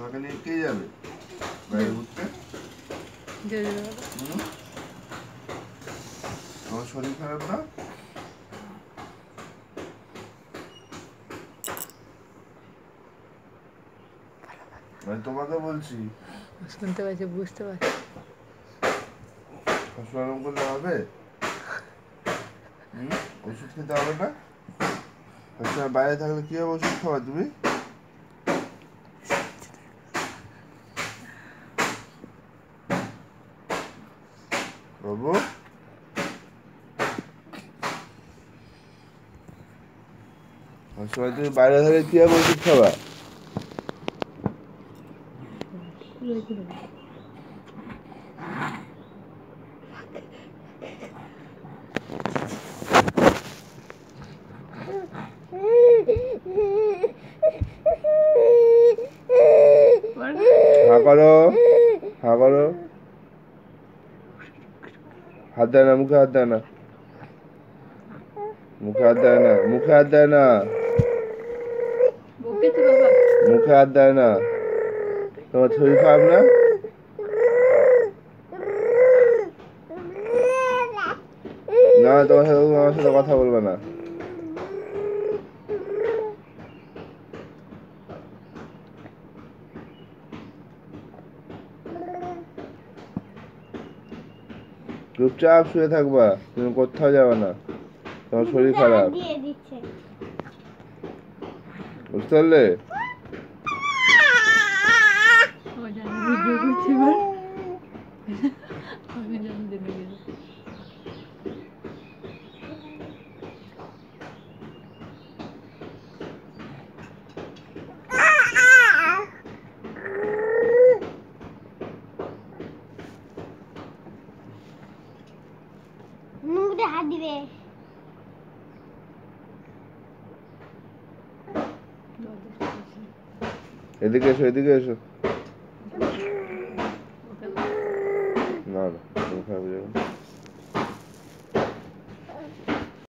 তোমাকে নিয়ে কে যাবে বাইরে ঘুরতে? তোমার শরীর খারাপ না? মানে তোমাকে বলছি। শুনতে পাচ্ছি, বুঝতে পারছি। হাসপাতাল করলে হবে? ওষুধ খেতে হবে না? আচ্ছা, বাইরে থাকলে কি হবে ওষুধ খাওয়া তুমি? বাবু, তুমি বাইরে থাকলে কি হবে ওষুধ খাওয়া? হা করো, হা করো। হাত দেয় না, মুখে হাত দেয় না, মুখে হাত দেয় না, মুখে হাত দেয় না, মুখে হাত দেয় না। তোমার শরীর খারাপ না? না, তোমার সাথে কথা বলবে না। চুপচাপ শুয়ে থাকবা, তুমি কোথাও যাবে না, তোমার শরীর খারাপ। বুঝতে পারলে? হাত দিবে। এদিকে এসো, এদিকে এসো। না না, খারাপ হয়ে যাবে।